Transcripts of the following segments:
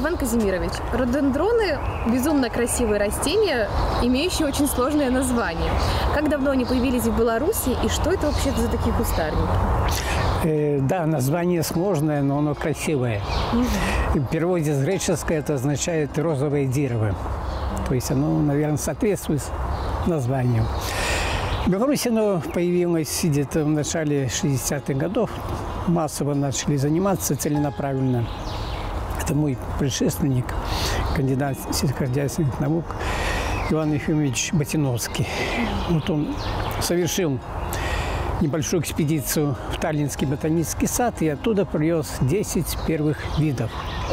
Иван Казимирович, рододендроны – безумно красивые растения, имеющие очень сложное название. Как давно они появились в Беларуси и что это вообще за такие кустарники? Да, название сложное, но оно красивое. В переводе с греческого это означает «розовое дерево». То есть оно, наверное, соответствует названию. В Беларуси оно появилось где-то в начале 60-х годов. Массово начали заниматься целенаправленно. Это мой предшественник, кандидат сельскохозяйственных наук Иван Ефимович Ботиновский. Вот он совершил небольшую экспедицию в Таллинский ботанический сад и оттуда привез 10 первых видов.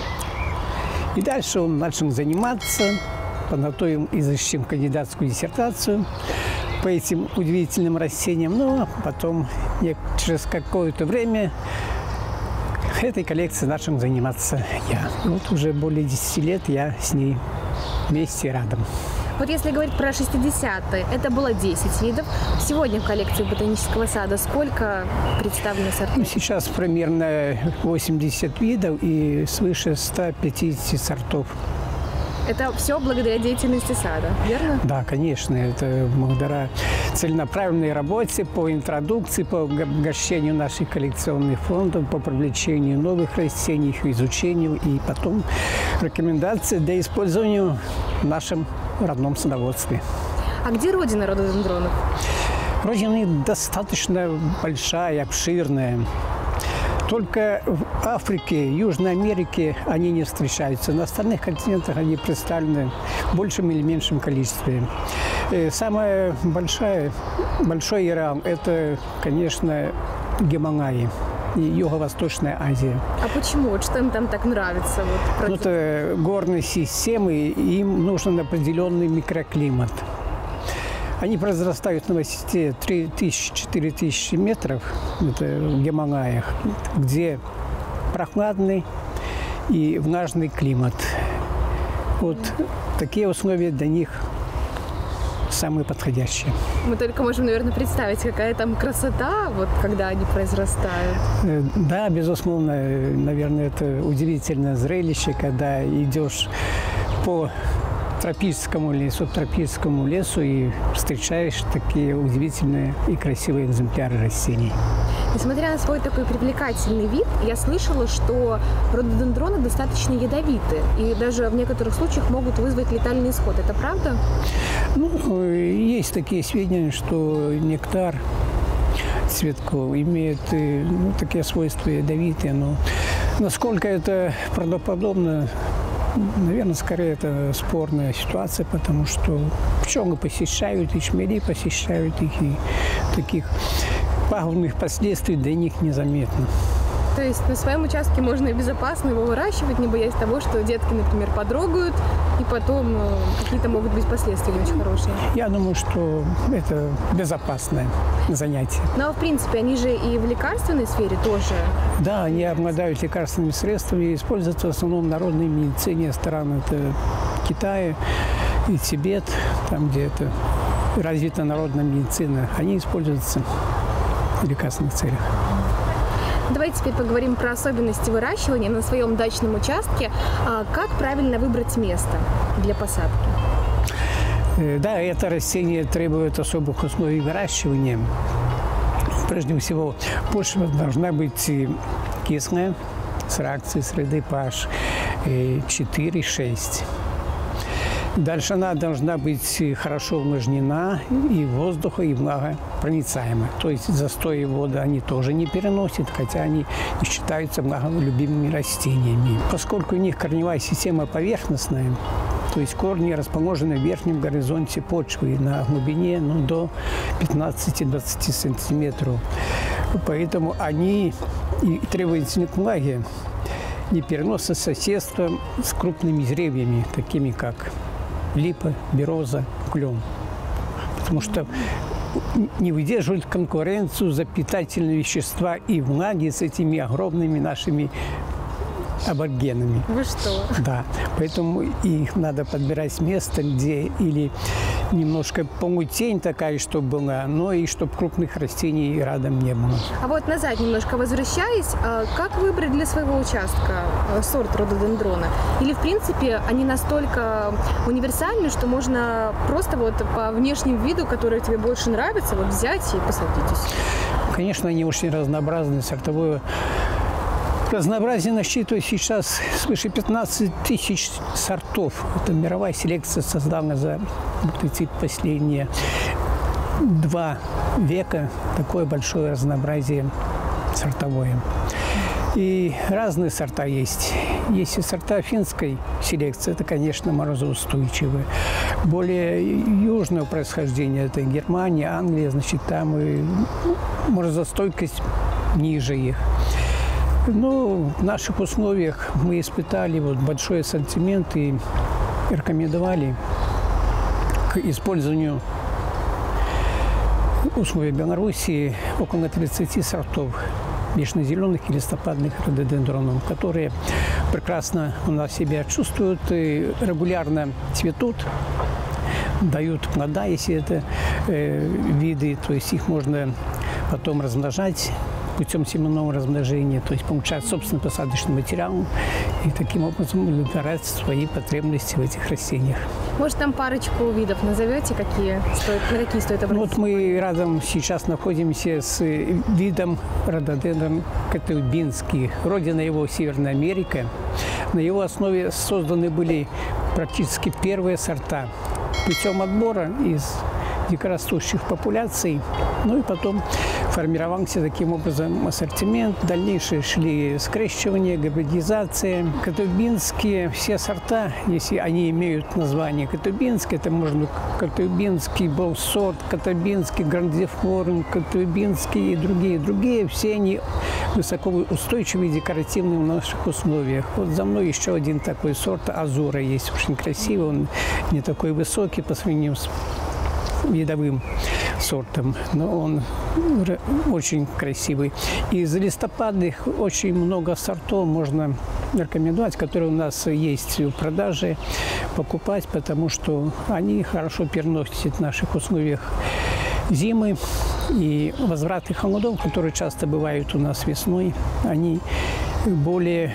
И дальше он начал заниматься, подготовил и защитил кандидатскую диссертацию по этим удивительным растениям. Ну, а потом, через какое-то время, этой коллекцией начал заниматься я. И вот уже более 10 лет я с ней вместе и рядом. Вот если говорить про 60-е, это было 10 видов. Сегодня в коллекции ботанического сада сколько представлено сортов? Сейчас примерно 80 видов и свыше 150 сортов. Это все благодаря деятельности сада, верно? Да, конечно. Это благодаря целенаправленной работе по интродукции, по обогащению наших коллекционных фондов, по привлечению новых растений, их изучению и потом рекомендации для использования в нашем родном садоводстве. А где родина рододендронов? Родина достаточно большая, обширная. Только в Африке, Южной Америке они не встречаются. На остальных континентах они представлены в большем или меньшем количестве. Самое большой ареал – это, конечно, Гималаи и Юго-Восточная Азия. А почему? Вот что им там так нравится? Вот, это горные системы, и им нужен определенный микроклимат. Они произрастают на высоте 3000-4000 метров, это в Гималаях, где прохладный и влажный климат. Вот такие условия для них самые подходящие. Мы только можем, наверное, представить, какая там красота, вот когда они произрастают. Да, безусловно, наверное, это удивительное зрелище, когда идешь по тропическому или субтропическому лесу и встречаешь такие удивительные и красивые экземпляры растений. Несмотря на свой такой привлекательный вид, я слышала, что рододендроны достаточно ядовиты и даже в некоторых случаях могут вызвать летальный исход. Это правда? Ну, есть такие сведения, что нектар цветков имеет такие свойства ядовитые, но насколько это правдоподобно, наверное, скорее это спорная ситуация, потому что пчелы посещают, и шмели посещают их, и таких пагубных последствий для них незаметно. То есть на своем участке можно и безопасно его выращивать, не боясь того, что детки, например, подрогают, и потом какие-то могут быть последствия не очень хорошие? Я думаю, что это безопасное занятие. Ну, а в принципе, они же и в лекарственной сфере тоже? Да, они обладают лекарственными средствами и используются в основном в народной медицине стран. Это Китай и Тибет, там, где это развита народная медицина. Они используются в лекарственных целях. Давайте теперь поговорим про особенности выращивания на своем дачном участке. Как правильно выбрать место для посадки? Да, это растение требует особых условий выращивания. Прежде всего, почва должна быть кислая, с реакцией среды pH 4-6. Дальше она должна быть хорошо увлажнена, и воздуха, и влагопроницаема. То есть застой воды они тоже не переносят, хотя они считаются влаголюбимыми растениями. Поскольку у них корневая система поверхностная, то есть корни расположены в верхнем горизонте почвы на глубине до 15-20 сантиметров. Поэтому они и требовательны к влаге, не переносят соседство с крупными деревьями, такими как липа, береза, клен. Потому что не выдерживают конкуренцию за питательные вещества и влаги с этими огромными нашими аборигенами. Вы что? Да. Поэтому их надо подбирать место, где или немножко полутень такая, чтобы была, но и чтобы крупных растений рядом не было. А вот назад немножко возвращаясь, как выбрать для своего участка сорт рододендрона? Или, в принципе, они настолько универсальны, что можно просто вот по внешнему виду, который тебе больше нравится, вот взять и посадить? Конечно, они очень разнообразны, сортовое разнообразие насчитывает сейчас свыше 15 тысяч сортов. Это мировая селекция создана за вот эти последние 2 века. Такое большое разнообразие сортовое. И разные сорта есть. Есть и сорта финской селекции, это, конечно, морозоустойчивые. Более южного происхождения, это Германия, Англия, значит, там и морозостойкость ниже их. Но в наших условиях мы испытали вот большой ассортимент и рекомендовали к использованию условий Белоруссии около 30 сортов вечно-зеленых и листопадных рододендронов, которые прекрасно у нас себя чувствуют и регулярно цветут, дают плода, если это виды, то есть их можно потом размножать путем семенного размножения, то есть получать собственный посадочный материал и таким образом удовлетворять свои потребности в этих растениях. Может, там парочку видов назовете, на какие стоит обратить? Вот мы рядом сейчас находимся с видом рододендрон катеубинский. Родина его Северная Америка. На его основе созданы были практически первые сорта путем отбора из дикорастущих популяций. Ну и потом формировался таким образом ассортимент. Дальнейшие шли скрещивание, гибридизация. Катеубинские все сорта, если они имеют название катеубинский, это может быть катеубинский болсорт, катеубинский грандифлорум, катеубинский и другие. Все они высокоустойчивые, декоративные в наших условиях. Вот за мной еще один такой сорт азура есть, очень красивый. Он не такой высокий по сравнению с видовым сортом, но он очень красивый. Из листопадных очень много сортов можно рекомендовать, которые у нас есть в продаже, покупать, потому что они хорошо переносят в наших условиях зимы и возвраты холодов, которые часто бывают у нас весной, они более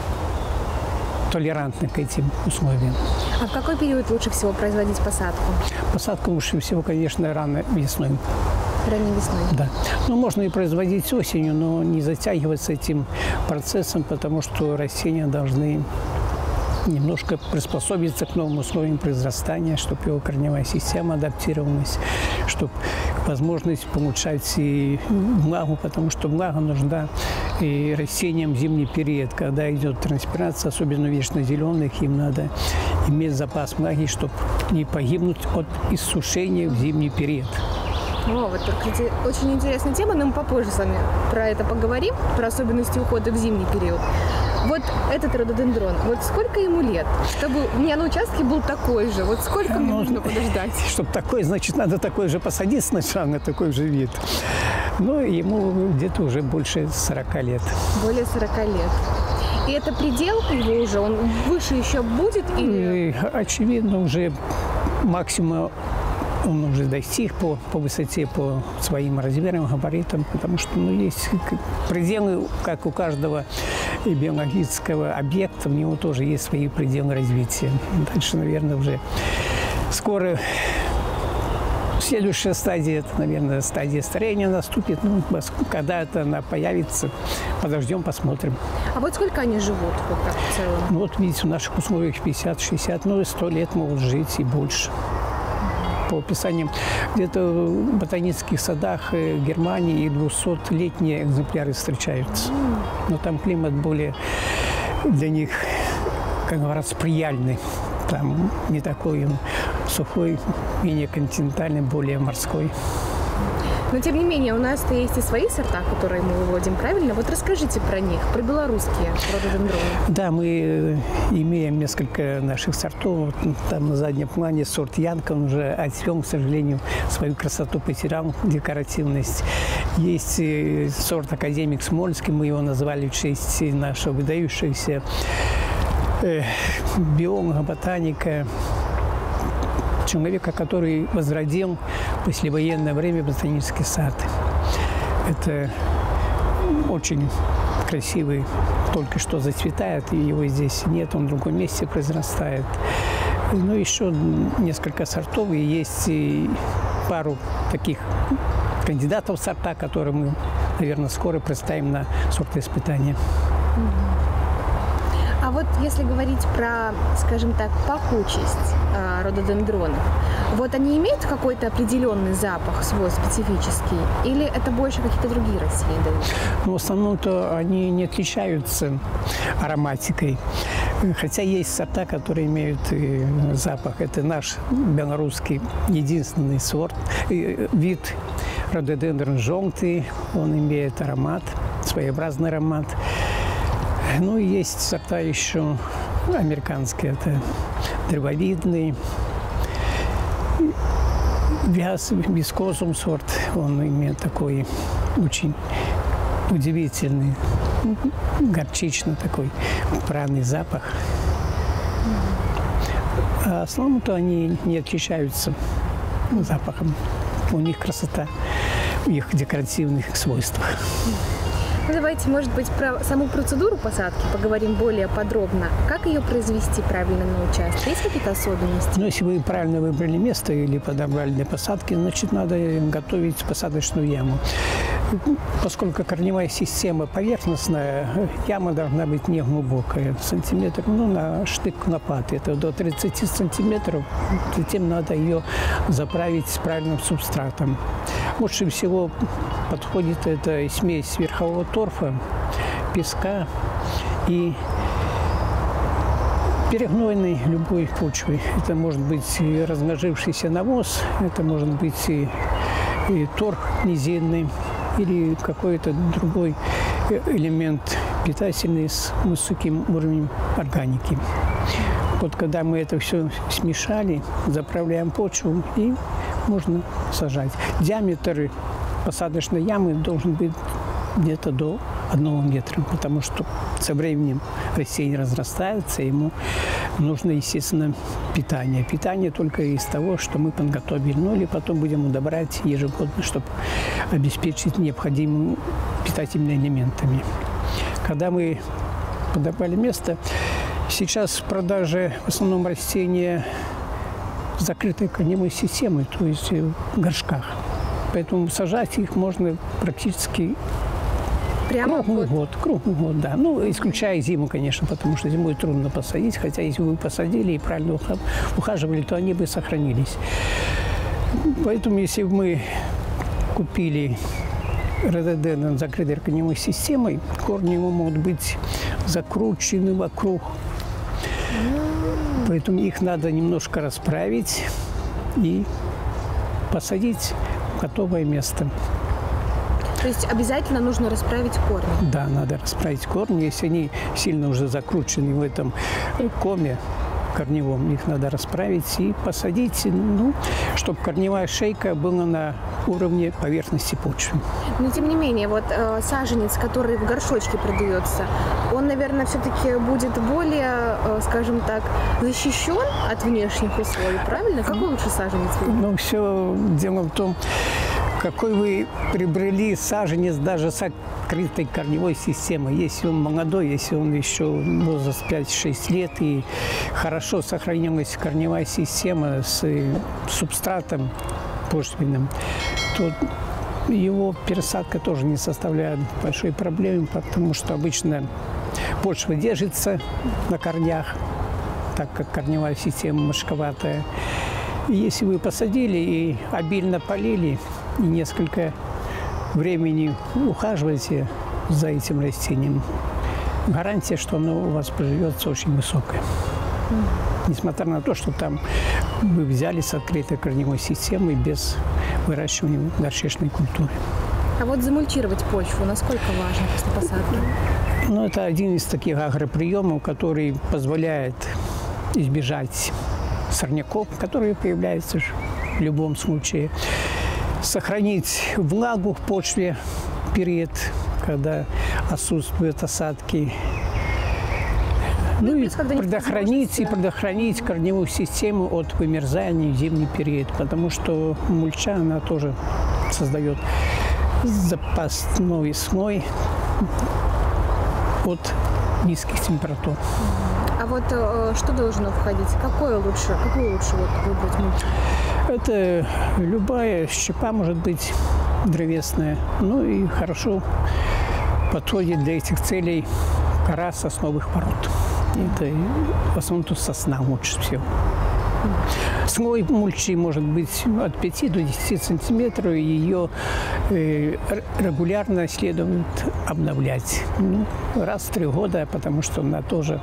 толерантны к этим условиям. А в какой период лучше всего производить посадку? Посадку лучше всего, конечно, рано весной. Ранней весной? Да. Ну, можно и производить осенью, но не затягиваться этим процессом, потому что растения должны немножко приспособиться к новым условиям произрастания, чтобы его корневая система адаптировалась, чтобы возможность получать и влагу, потому что влага нужна и растениям в зимний период, когда идет транспирация, особенно вечно-зеленых, им надо иметь запас влаги, чтобы не погибнуть от иссушения в зимний период. О, вот очень интересная тема, но мы попозже с вами про это поговорим, про особенности ухода в зимний период. Вот этот рододендрон, вот сколько ему лет? Чтобы у меня на участке был такой же, вот сколько мне нужно подождать? Чтобы такой, значит, надо такой же посадить сначала на такой же вид. Ну, ему где-то уже больше 40 лет. Более 40 лет. И это предел его уже? Он выше еще будет? Или... Очевидно, уже максимум он уже достиг по высоте, по своим размерам, габаритам, потому что есть пределы, как у каждого биологического объекта, у него тоже есть свои пределы развития. Дальше, наверное, уже скоро следующая стадия, это, наверное, стадия старения наступит. Ну, когда это она появится, подождем, посмотрим. А вот сколько они живут вот так в целом? Ну, вот видите, в наших условиях 50-60, ну и 100 лет могут жить и больше. По описаниям, где-то в ботанических садах Германии и 200-летние экземпляры встречаются. Но там климат более для них, как говорят, прияльный. Там не такой он сухой, менее континентальный, более морской. Но, тем не менее, у нас-то есть и свои сорта, которые мы выводим, правильно? Вот расскажите про них, про белорусские рододендроны. Да, мы имеем несколько наших сортов. Там на заднем плане сорт Янка, он уже отцвел, к сожалению, свою красоту потерял, декоративность. Есть сорт Академик Смольский, мы его назвали в честь нашего выдающегося биолога, ботаника, человека, который возродил в послевоенное время ботанический сад. Это очень красивый, только что зацветает, и его здесь нет, он в другом месте произрастает. Ну, еще несколько сортов, и есть и пару таких кандидатов в сорта, которые мы, наверное, скоро представим на сортоиспытания. А вот если говорить про, скажем так, пахучесть рододендронов, вот они имеют какой-то определенный запах свой специфический, или это больше какие-то другие растения дают? Ну, в основном-то они не отличаются ароматикой. Хотя есть сорта, которые имеют запах. Это наш белорусский единственный сорт, вид рододендрон желтый. Он имеет аромат, своеобразный аромат. Ну и есть сорта еще американские. Это древовидный, вискозум сорт. Он имеет такой очень удивительный, горчичный такой пряный запах. А в основном-то они не отличаются запахом. У них красота в их декоративных свойствах. Ну, давайте, может быть, про саму процедуру посадки поговорим более подробно. Как ее произвести правильно на участке? Есть какие-то особенности? Ну, если вы правильно выбрали место или подобрали для посадки, значит, надо готовить посадочную яму. Поскольку корневая система поверхностная, яма должна быть не глубокая, сантиметр, ну, на штык лопаты, это до 30 сантиметров. Затем надо ее заправить с правильным субстратом. Лучше всего подходит эта смесь верхового торфа, песка и перегнойной любой почвы. Это может быть и размножившийся навоз, это может быть и торф низинный, или какой-то другой элемент питательный с высоким уровнем органики. Вот когда мы это все смешали, заправляем почву, и можно сажать. Диаметр посадочной ямы должен быть где-то до 1 метра, потому что со временем растение разрастается, ему нужно, естественно, питание. Питание только из того, что мы подготовили. Ну или потом будем удобрять ежегодно, чтобы обеспечить необходимыми питательными элементами. Когда мы подобрали место, сейчас в продаже в основном растения с закрытой корневой системой, то есть в горшках. Поэтому сажать их можно практически круглый год, да. Ну, исключая зиму, конечно, потому что зимой трудно посадить. Хотя, если вы посадили и правильно ухаживали, то они бы сохранились. Поэтому, если мы купили рододендрон с закрытой корневой системой, корни его могут быть закручены вокруг. Поэтому их надо немножко расправить и посадить в готовое место. То есть обязательно нужно расправить корни? Да, надо расправить корни. Если они сильно уже закручены в этом коме корневом, их надо расправить и посадить, ну, чтобы корневая шейка была на уровне поверхности почвы. Но тем не менее, вот саженец, который в горшочке продается, он, наверное, все-таки будет более, скажем так, защищен от внешних условий, правильно? Какой лучше саженец? Ну, все дело в том, какой вы приобрели саженец даже с открытой корневой системой. Если он молодой, если он еще возраст 5-6 лет и хорошо сохранилась корневая система с субстратом почвенным, то его пересадка тоже не составляет большой проблемы, потому что обычно почва держится на корнях, так как корневая система мошковатая. И если вы посадили и обильно полили, и несколько времени ухаживаете за этим растением, гарантия, что оно у вас приживется, очень высокая. Несмотря на то, что там вы взяли с открытой корневой системой без выращивания горшечной культуры. А вот замульчировать почву насколько важно после посадки? Ну, это один из таких агроприемов, который позволяет избежать сорняков, которые появляются в любом случае. Сохранить влагу в почве в период, когда отсутствуют осадки. Ну и когда нет предохранить корневую систему от вымерзания в зимний период, потому что мульча, она тоже создает запасной слой от низких температур. А вот что должно входить? Какую лучше вот выбрать мульчу? Это любая щепа может быть древесная. Ну и хорошо подходит для этих целей кора сосновых пород. Это в основном тут сосна лучше всего. Слой мульчи может быть от 5 до 10 сантиметров, и ее регулярно следует обновлять. Раз в 3 года, потому что она тоже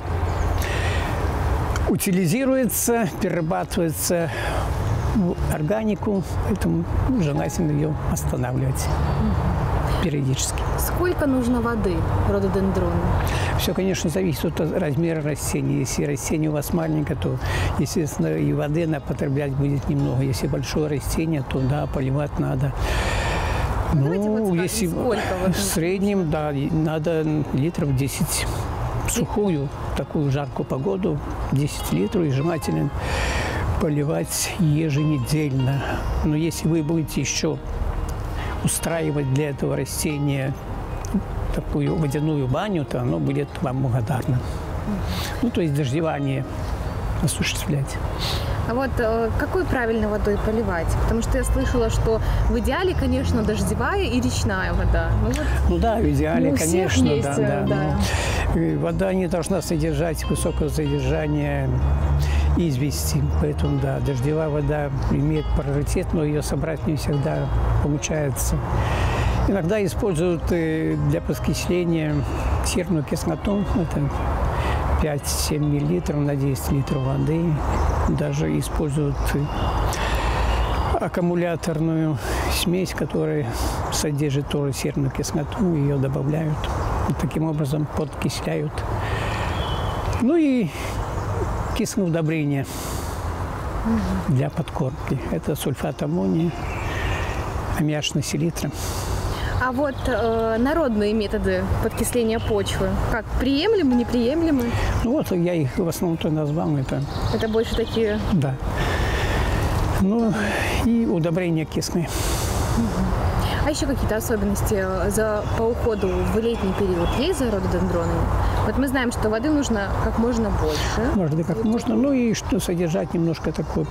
утилизируется, перерабатывается в органику, поэтому желательно ее останавливать периодически. Сколько нужно воды рододендрону? Все, конечно, зависит от размера растения. Если растение у вас маленькое, то, естественно, и воды потреблять будет немного. Если большое растение, то, да, поливать надо. Ну, если в среднем, да, надо литров 10 в сухую, такую жаркую погоду, 10 литров, и желательно поливать еженедельно. Но если вы будете еще устраивать для этого растения такую водяную баню, то оно будет вам благодарно. Ну, то есть дождевание осуществлять. А вот какой правильной водой поливать? Потому что я слышала, что в идеале, конечно, дождевая и речная вода. Ну да, в идеале, конечно, есть, да. Вода не должна содержать высокое содержание извести. Поэтому, да, дождевая вода имеет приоритет, но ее собрать не всегда получается. Иногда используют для подкисления серную кислоту. Это 5-7 миллилитров на 10 литров воды. Даже используют аккумуляторную смесь, которая содержит тоже серную кислоту. Ее добавляют. И таким образом подкисляют. Ну и кислое удобрение для подкормки. Это сульфат аммония, аммиачная селитра. А вот народные методы подкисления почвы, как приемлемы, неприемлемы? Ну вот я их в основном-то назвал. Это больше такие? Да. Ну и удобрения кислые. А еще какие-то особенности по уходу в летний период есть за рододендронами? Вот мы знаем, что воды нужно как можно больше. Можно как можно. Ну и что содержать немножко такую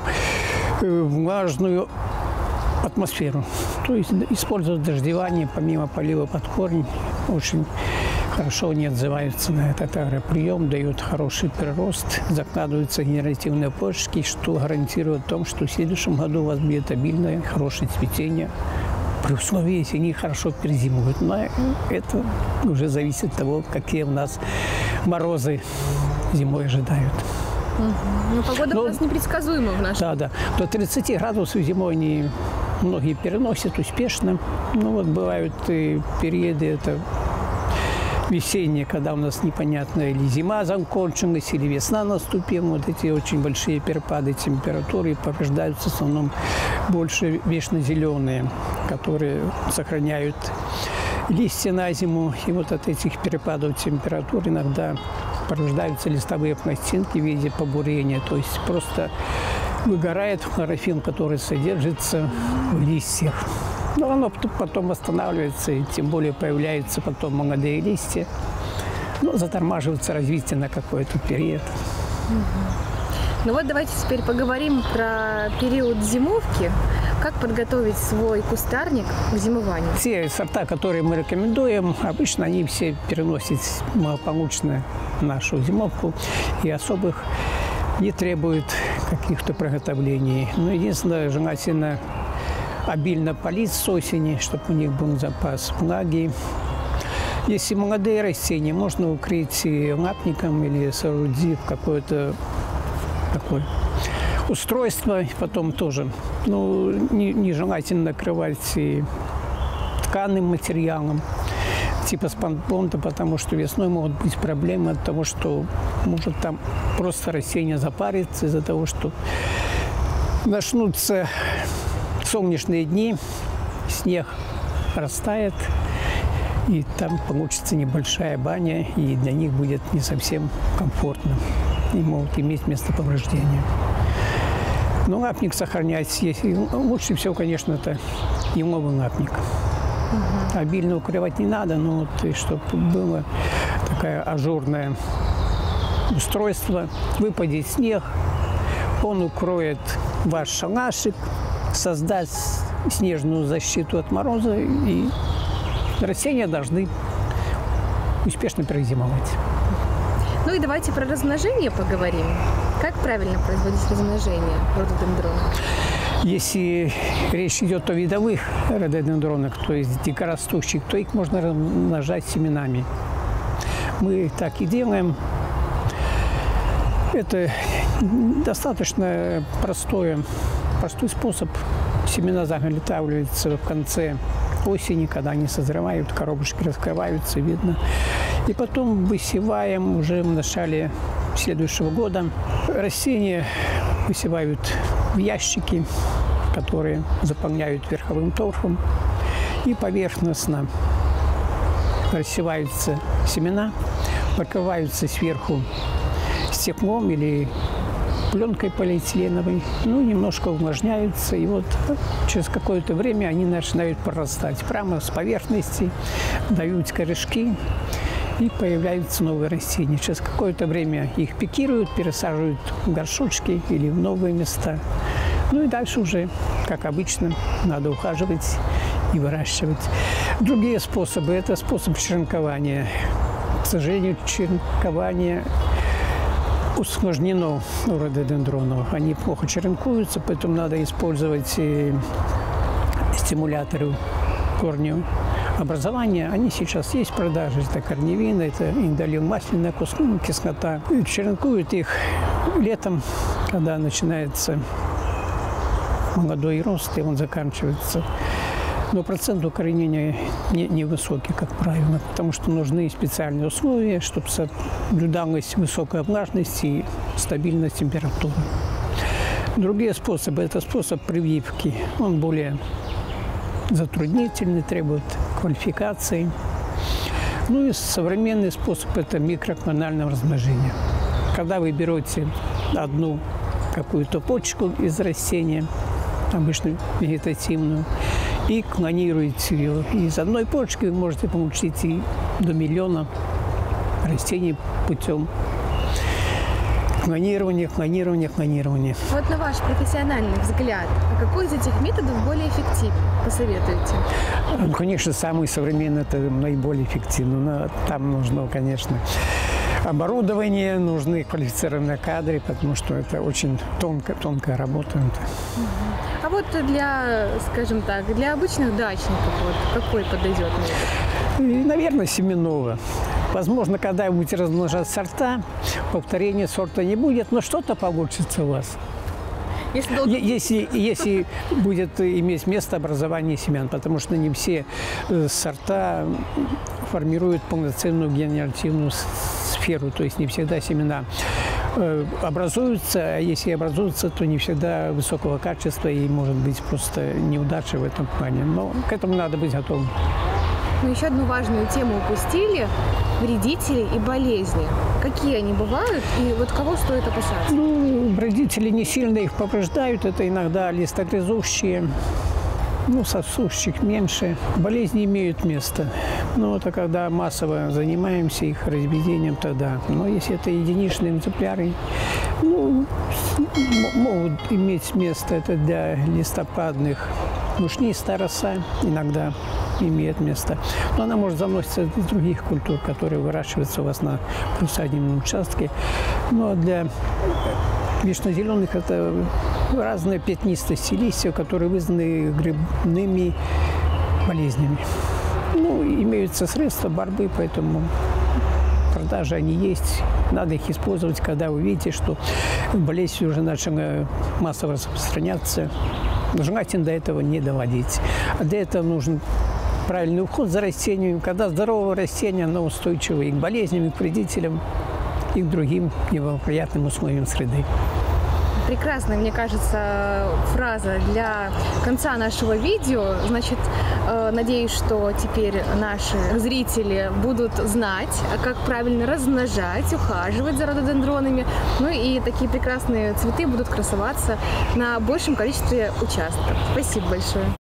влажную атмосферу. То есть использовать дождевание помимо полива под корень очень хорошо не отзываются на этот агроприем, дают хороший прирост, закладываются генеративные почки, что гарантирует том, что в следующем году у вас будет обильное, хорошее цветение, при условии, если они хорошо перезимуют. Но это уже зависит от того, какие у нас морозы зимой ожидают. Ну, погода у нас непредсказуема в нашем. Да. До 30 градусов зимой они многие переносят успешно. Ну вот бывают периоды, это весенние, когда у нас непонятно, или зима закончилась, или весна наступила. Вот эти очень большие перепады температуры повреждаются в основном больше вечно-зеленые, которые сохраняют листья на зиму. И вот от этих перепадов температур иногда повреждаются листовые пластинки в виде побурения. То есть просто выгорает хлорофилл, который содержится в листьях. Но оно потом восстанавливается, и тем более появляются потом молодые листья. Ну, затормаживается развитие на какой-то период. Ну вот давайте теперь поговорим про период зимовки. Как подготовить свой кустарник к зимованию? Все сорта, которые мы рекомендуем, обычно они все переносят благополучно нашу зимовку и особых не требуют каких-то приготовлений. Но единственное, желательно обильно полить с осени, чтобы у них был запас влаги. Если молодые растения, можно укрыть лапником или соорудив какое-то такое устройство. Потом тоже нежелательно накрывать тканым материалом типа спанбонда, потому что весной могут быть проблемы от того, что может там просто растение запарится из-за того, что начнутся солнечные дни, снег растает, И там получится небольшая баня, и для них будет не совсем комфортно. И могут иметь место повреждения. Но лапник сохранять есть. И лучше всего, конечно, это еловый лапник. Обильно укрывать не надо, но вот, чтобы было такое ажурное устройство, выпадет снег, он укроет ваш шалашик, создаст снежную защиту от мороза, и растения должны успешно перезимовать. Ну и давайте про размножение поговорим. Как правильно производить размножение рододендрона? Если речь идет о видовых рододендронах, то есть дикорастущих, то их можно размножать семенами. Мы так и делаем. Это достаточно простой способ. Семена заготавливаются в конце осени, когда они созревают, коробочки раскрываются, видно. И потом высеваем уже в начале следующего года. Растения высевают в ящики, которые заполняют верховым торфом, и поверхностно рассеваются семена, покрываются сверху стеклом или пленкой полиэтиленовой, ну, немножко увлажняются, и вот через какое-то время они начинают прорастать прямо с поверхности, дают корешки, и появляются новые растения. Через какое-то время их пикируют, пересаживают в горшочки или в новые места. Ну и дальше уже, как обычно, надо ухаживать и выращивать. Другие способы – это способ черенкования. К сожалению, черенкование усложнено у рододендронов. Они плохо черенкуются, поэтому надо использовать стимуляторы корнеобразования. Они сейчас есть в продаже. Это корневин, это индолил-масляная кислота. Черенкуют их летом, когда начинается молодой рост, и он заканчивается. Но процент укоренения невысокий, как правило, потому что нужны специальные условия, чтобы соблюдалась высокая влажность и стабильная температура. Другие способы – это способ прививки. Он более затруднительный, требует квалификации. Ну и современный способ – это микроклональное размножение. Когда вы берете одну какую-то почку из растения, обычно вегетативную, и клонируете ее. И из одной почки вы можете получить и до миллиона растений путем клонирования. Вот на ваш профессиональный взгляд, какой из этих методов более эффективен? Посоветуете? Ну, конечно, самый современный – это наиболее эффективный. Но там нужно, конечно, оборудование, нужны квалифицированные кадры, потому что это очень тонкая работа. А вот для, скажем так, для обычных дачников, вот какой подойдет метод? Наверное, семенного. Возможно, когда вы будете размножать сорта, повторения сорта не будет, но что-то получится у вас. Если будет иметь место образование семян, потому что не все сорта формируют полноценную генеративную сферу, то есть не всегда семена образуются, а если образуются, то не всегда высокого качества и, может быть, просто неудача в этом плане. Но к этому надо быть готовым. Но еще одну важную тему упустили – вредители и болезни. Какие они бывают и вот кого стоит опасаться? Ну, вредители не сильно их повреждают. Это иногда листогрызущие, ну, сосущих меньше. Болезни имеют место. Но это когда массово занимаемся их разведением, тогда. Но если это единичные экземпляры, ну, могут иметь место. Это для листопадных мучнистая роса иногда имеет место. Но она может заноситься из других культур, которые выращиваются у вас на приусадебном участке. Ну, а для вечнозеленых это разные пятнистости листьев, которые вызваны грибными болезнями. Ну, имеются средства борьбы, поэтому продажи они есть. Надо их использовать, когда вы видите, что болезнь уже начала массово распространяться. Желательно до этого не доводить. А для этого нужен правильный уход за растением. Когда здоровое растение, оно устойчиво и к болезням, и к вредителям, и к другим неблагоприятным условиям среды. прекрасная, мне кажется, фраза для конца нашего видео. Значит, надеюсь, что теперь наши зрители будут знать, как правильно размножать, ухаживать за рододендронами. Ну и такие прекрасные цветы будут красоваться на большем количестве участков. Спасибо большое.